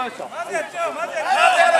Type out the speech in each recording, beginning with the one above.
いしょ。 まずやっちゃおう、まずやっちゃ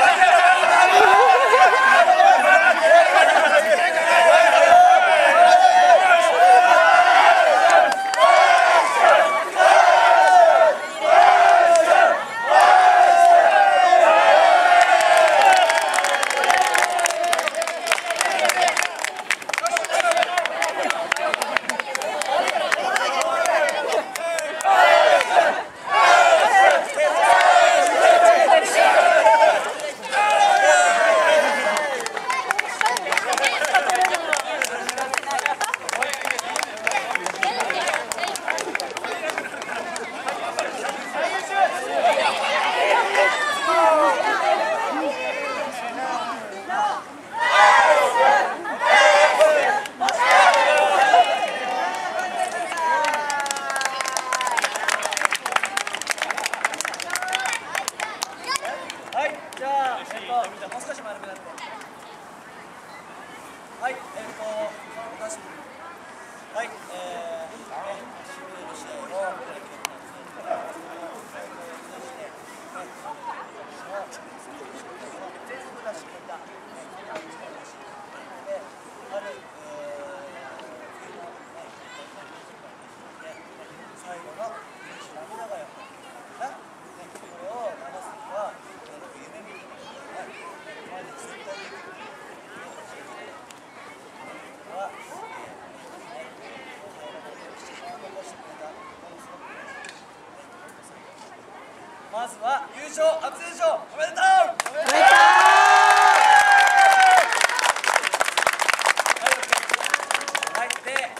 まずは優勝、初優勝おめでとう。おめでとう。はい、で、ね、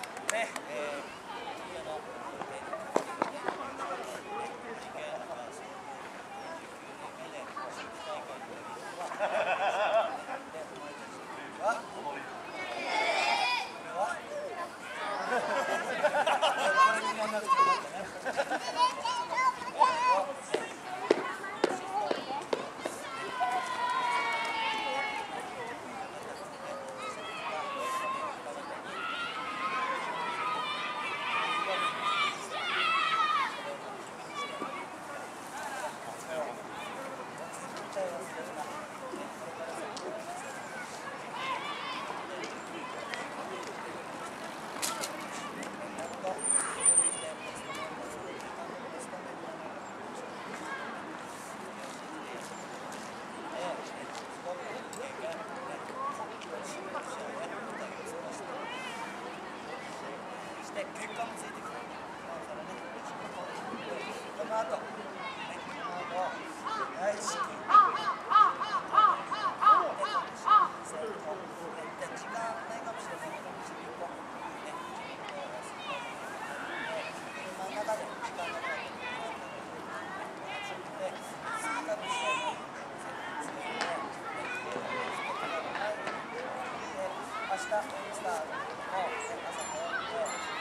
結果もついてくる。この後、大好き。時間ないかもしれないけど、車の中で時間がない。明日、スタートの朝早くて。